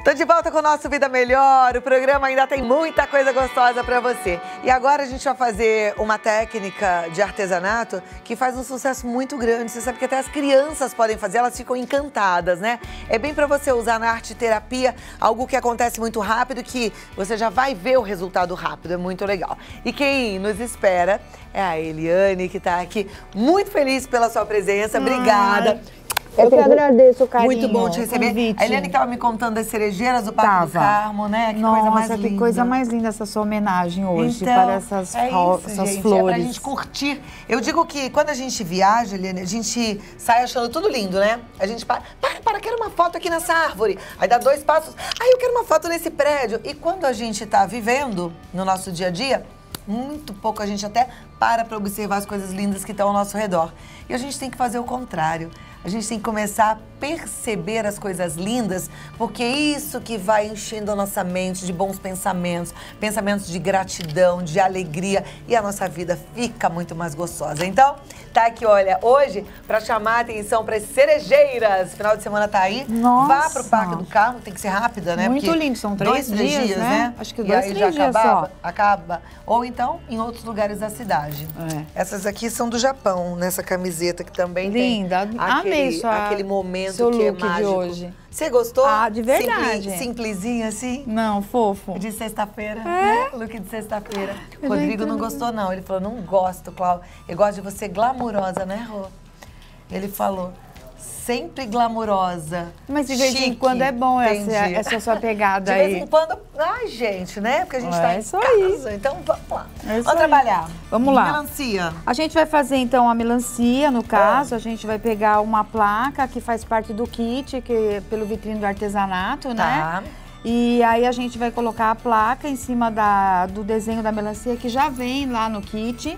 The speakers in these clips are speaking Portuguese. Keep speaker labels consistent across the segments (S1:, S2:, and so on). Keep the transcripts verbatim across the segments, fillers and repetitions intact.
S1: Tô de volta com o nosso Vida Melhor. O programa ainda tem muita coisa gostosa pra você. E agora a gente vai fazer uma técnica de artesanato que faz um sucesso muito grande. Você sabe que até as crianças podem fazer, elas ficam encantadas, né? É bem pra você usar na arte terapia, algo que acontece muito rápido, que você já vai ver o resultado rápido. É muito legal. E quem nos espera é a Eliane, que tá aqui muito feliz pela sua presença. Obrigada.
S2: Ai. Eu que agradeço o carinho.
S1: Muito bom te receber.
S2: Convite.
S1: A Eliane estava me contando das cerejeiras do Parque do Carmo, né? Que
S2: Nossa,
S1: coisa mais
S2: que
S1: linda.
S2: coisa mais linda essa sua homenagem hoje
S1: então,
S2: para essas,
S1: é
S2: isso,
S1: essas
S2: gente,
S1: flores. É pra
S2: gente
S1: curtir. Eu digo que quando a gente viaja, Eliane, a gente sai achando tudo lindo, né? A gente para, para, para, quero uma foto aqui nessa árvore. Aí dá dois passos, aí eu quero uma foto nesse prédio. E quando a gente tá vivendo no nosso dia a dia, muito pouco a gente até para para observar as coisas lindas que estão ao nosso redor. E a gente tem que fazer o contrário. A gente tem que começar a perceber as coisas lindas, porque é isso que vai enchendo a nossa mente de bons pensamentos, pensamentos de gratidão, de alegria, e a nossa vida fica muito mais gostosa. Então, tá aqui, olha, hoje, para chamar a atenção para as cerejeiras. Final de semana tá aí.
S2: Nossa.
S1: Vá pro Parque do Carmo, tem que ser rápida, né?
S2: Muito
S1: porque
S2: lindo, são três,
S1: dois, três
S2: dias,
S1: dias,
S2: né?
S1: né?
S2: Acho que
S1: e
S2: dois,
S1: aí
S2: três
S1: já
S2: dias
S1: acabava,
S2: só.
S1: acaba. Ou então, em outros lugares da cidade.
S2: É.
S1: Essas aqui são do Japão, nessa camiseta que também
S2: linda.
S1: tem
S2: Amei
S1: aquele,
S2: sua,
S1: aquele momento
S2: seu
S1: que é
S2: look
S1: mágico.
S2: de hoje.
S1: Você gostou?
S2: Ah, de verdade.
S1: Simpli, simplesinho assim?
S2: Não, fofo.
S1: De sexta-feira,
S2: É?
S1: né? Look de sexta-feira. Rodrigo não gostou, não. Ele falou, não gosto, Cláudia. Eu gosto de você glamurosa, né, Rô? Ele falou, sempre glamurosa.
S2: Mas de vez em
S1: chique.
S2: quando é bom essa,
S1: Entendi.
S2: essa sua pegada
S1: de
S2: aí.
S1: De vez em quando, ai, gente, né? Porque a gente
S2: É
S1: tá em
S2: isso aí.
S1: casa. Então, vamos lá.
S2: É isso
S1: vamos
S2: aí.
S1: trabalhar.
S2: Vamos lá.
S1: Melancia.
S2: A gente vai fazer, então, a melancia, no caso. Ah. A gente vai pegar uma placa que faz parte do kit, que é pelo vitrine do artesanato,
S1: Tá.
S2: né? E aí a gente vai colocar a placa em cima da, do desenho da melancia, que já vem lá no kit.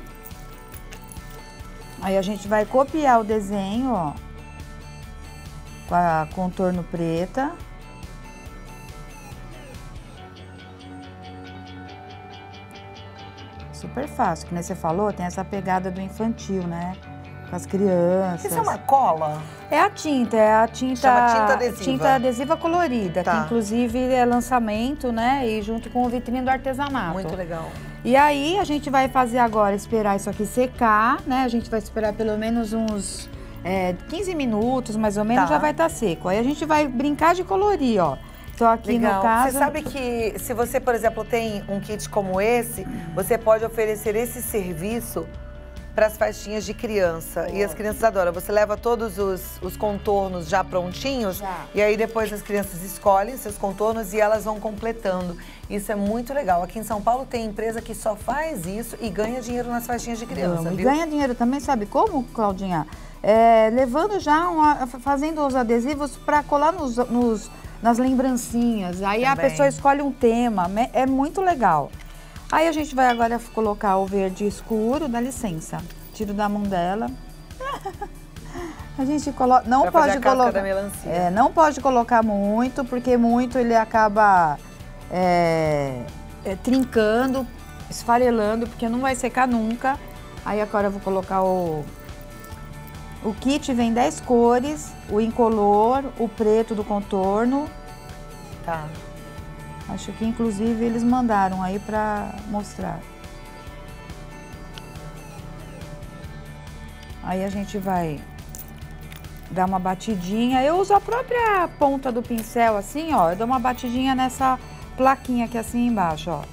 S2: Aí a gente vai copiar o desenho, ó, com a contorno preta. Super fácil, que nem você falou, tem essa pegada do infantil, né? Com as crianças.
S1: Isso é uma cola?
S2: É a tinta, é a tinta...
S1: Chama tinta adesiva.
S2: Tinta adesiva colorida,
S1: Tá.
S2: que inclusive é lançamento, né? E junto com o vitrine do artesanato.
S1: Muito legal.
S2: E aí a gente vai fazer agora, esperar isso aqui secar, né? A gente vai esperar pelo menos uns é, quinze minutos, mais ou menos,
S1: Tá.
S2: já vai estar seco. Aí a gente vai brincar de colorir, ó. Tô aqui
S1: Legal.
S2: no caso...
S1: Você sabe que se você, por exemplo, tem um kit como esse, você pode oferecer esse serviço para as festinhas de criança. Oh. E as crianças adoram. Você leva todos os, os contornos já prontinhos, já. E aí depois as crianças escolhem seus contornos e elas vão completando. Isso é muito legal. Aqui em São Paulo tem empresa que só faz isso e ganha dinheiro nas festinhas de criança,
S2: Não,
S1: viu?
S2: E ganha dinheiro também, sabe como, Claudinha? É, levando já, uma, fazendo os adesivos para colar nos, nos, nas lembrancinhas. Aí também. A pessoa escolhe um tema, é muito legal. Aí a gente vai agora colocar o verde escuro, dá licença. Tiro da mão dela. A gente coloca, não
S1: pra
S2: pode
S1: fazer a casca
S2: colocar,
S1: da melancia.
S2: É, não pode colocar muito, porque muito ele acaba é, é, trincando, esfarelando, porque não vai secar nunca. Aí agora eu vou colocar o o kit, vem dez cores, o incolor, o preto do contorno.
S1: Tá.
S2: Acho que, inclusive, eles mandaram aí pra mostrar. Aí a gente vai dar uma batidinha. Eu uso a própria ponta do pincel, assim, ó. Eu dou uma batidinha nessa plaquinha aqui, assim, embaixo, ó.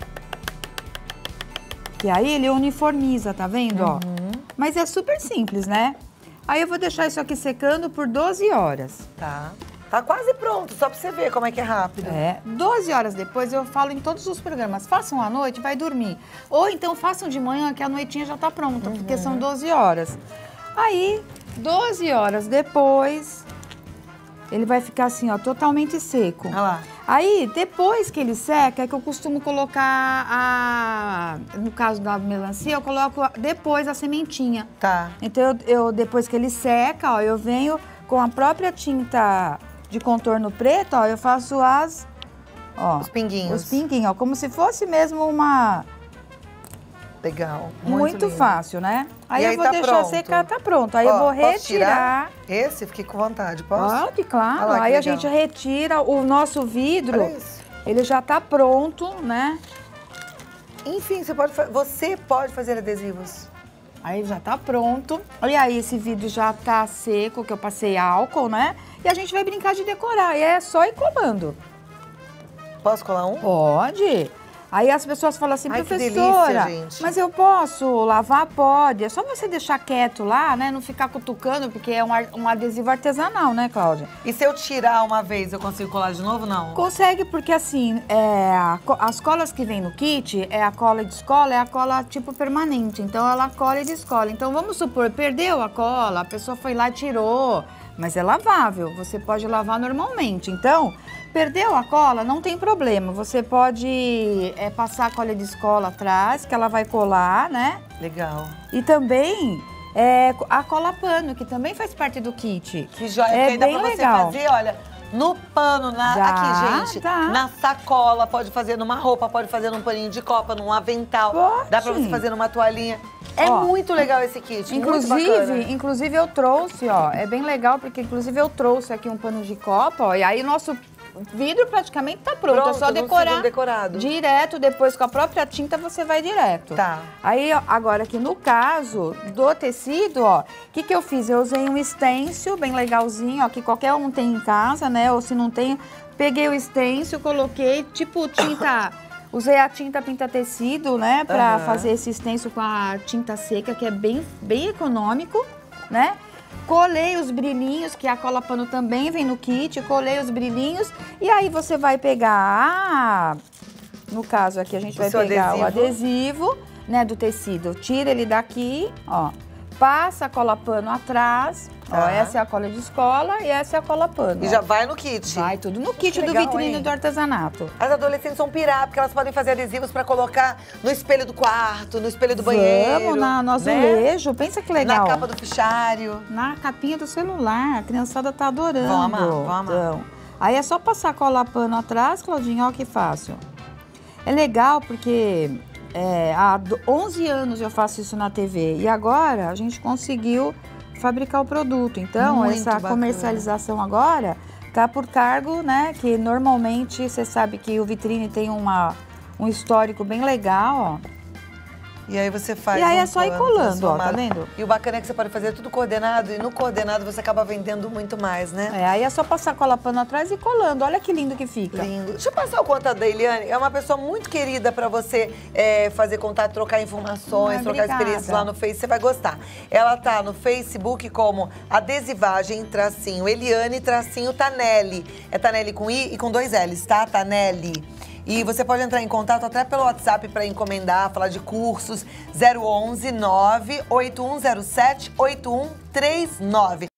S2: Que aí ele uniformiza, tá vendo, ó?
S1: Uhum.
S2: Mas é super simples, né? Aí eu vou deixar isso aqui secando por doze horas.
S1: Tá. Tá quase pronto, só pra você ver como é que é rápido.
S2: É, doze horas depois eu falo em todos os programas, façam à noite, vai dormir. Ou então façam de manhã, que a noitinha já tá pronta, uhum. Porque são doze horas. Aí, doze horas depois, ele vai ficar assim, ó, totalmente seco.
S1: Olha lá.
S2: Aí, depois que ele seca, é que eu costumo colocar a... No caso da melancia, eu coloco depois a sementinha.
S1: Tá.
S2: Então, eu, eu depois que ele seca, ó, eu venho com a própria tinta de contorno preto, ó, eu faço as... Ó,
S1: os pinguinhos.
S2: Os pinguinhos, ó, como se fosse mesmo uma...
S1: Legal. Muito,
S2: Muito
S1: lindo.
S2: fácil, né? Aí
S1: E
S2: eu
S1: aí
S2: vou
S1: tá
S2: deixar
S1: pronto.
S2: secar, tá pronto. Aí
S1: Ó,
S2: eu vou
S1: posso
S2: retirar.
S1: tirar? Esse, fiquei com vontade, posso?
S2: Pode, claro.
S1: Olha lá, que
S2: aí a
S1: legal.
S2: gente retira o nosso vidro.
S1: Olha isso.
S2: Ele já tá pronto, né?
S1: Enfim, você pode, fa- você pode fazer adesivos.
S2: Aí já tá pronto. E aí esse vidro já tá seco, que eu passei álcool, né? E a gente vai brincar de decorar. E é só ir colando.
S1: Posso colar um?
S2: Pode. Aí as pessoas falam assim,
S1: Ai, que
S2: professora,
S1: delícia, gente.
S2: mas eu posso lavar? Pode. É só você deixar quieto lá, né? Não ficar cutucando, porque é um, ar- um adesivo artesanal, né, Cláudia?
S1: E se eu tirar uma vez, eu consigo colar de novo, não?
S2: Consegue, porque assim, é, a co- as colas que vem no kit, é a cola de escola, é a cola tipo permanente. Então ela cola e descola. Então vamos supor, perdeu a cola, a pessoa foi lá e tirou, mas é lavável, você pode lavar normalmente. Então, perdeu a cola, não tem problema. Você pode é, passar a cola de escola atrás, que ela vai colar, né?
S1: Legal.
S2: E também é, a cola pano, que também faz parte do kit.
S1: Que joia,
S2: É
S1: porque aí dá
S2: bem
S1: pra você
S2: legal.
S1: fazer, olha, no pano, na,
S2: Dá,
S1: aqui, gente,
S2: dá.
S1: na sacola, pode fazer numa roupa, pode fazer num paninho de copa, num avental.
S2: Pode.
S1: Dá pra você fazer numa toalhinha. É
S2: Ó,
S1: muito legal esse kit, muito
S2: Inclusive,
S1: bacana.
S2: inclusive eu trouxe, ó, é bem legal, porque inclusive eu trouxe aqui um pano de copa, ó, e aí nosso vidro praticamente tá pronto,
S1: Pronto,
S2: é só
S1: num
S2: decorar
S1: segundo decorado.
S2: direto, depois com a própria tinta você vai direto.
S1: Tá.
S2: Aí, ó, agora aqui no caso do tecido, ó, o que que eu fiz? Eu usei um stencil bem legalzinho, ó, que qualquer um tem em casa, né, ou se não tem, peguei o stencil, coloquei tipo tinta... Usei a tinta pinta-tecido, né, pra
S1: Aham.
S2: fazer esse stencil com a tinta seca, que é bem, bem econômico, né? Colei os brilhinhos, que a cola pano também vem no kit, colei os brilhinhos. E aí você vai pegar, no caso aqui, a gente
S1: O
S2: vai
S1: seu
S2: pegar o
S1: adesivo.
S2: adesivo, né, do tecido. Tira ele daqui, ó. Passa a cola pano atrás, ó,
S1: Tá.
S2: essa é a cola de escola e essa é a cola pano.
S1: E
S2: ó.
S1: já vai no kit.
S2: Vai tudo no kit
S1: Que
S2: do
S1: legal,
S2: vitrine
S1: hein?
S2: do artesanato.
S1: As adolescentes são pirar, porque elas podem fazer adesivos pra colocar no espelho do quarto, no espelho do banheiro.
S2: Vamos na, no
S1: né?
S2: azulejo, pensa que legal.
S1: Na capa do fichário.
S2: Na capinha do celular, a criançada tá adorando.
S1: Vão amar, vão amar.
S2: Então, aí é só passar cola pano atrás, Claudinha, ó que fácil. É legal porque é, há do- onze anos eu faço isso na T V e agora a gente conseguiu fabricar o produto. Então,
S1: Muito
S2: essa
S1: bacana.
S2: comercialização agora tá por cargo, né, que normalmente você sabe que o vitrine tem uma, um histórico bem legal, ó.
S1: E aí você faz
S2: E aí
S1: um
S2: é só ir
S1: pano
S2: colando, ó,
S1: transformado.
S2: tá vendo?
S1: E o bacana é que você pode fazer tudo coordenado, e no coordenado você acaba vendendo muito mais, né?
S2: É, aí é só passar cola pano atrás e colando. Olha que lindo que fica.
S1: Lindo. Deixa eu passar o contato da Eliane. É uma pessoa muito querida pra você é, fazer contato, trocar informações,
S2: Ai,
S1: trocar
S2: obrigada.
S1: experiências lá no Face. Você vai gostar. Ela tá no Facebook como Adesivagem, tracinho, Eliane, tracinho, Tanelli. É Tanelli com I e com dois L's, tá? Tanelli. E você pode entrar em contato até pelo WhatsApp para encomendar, falar de cursos. zero onze nove oito um zero sete oito um três nove.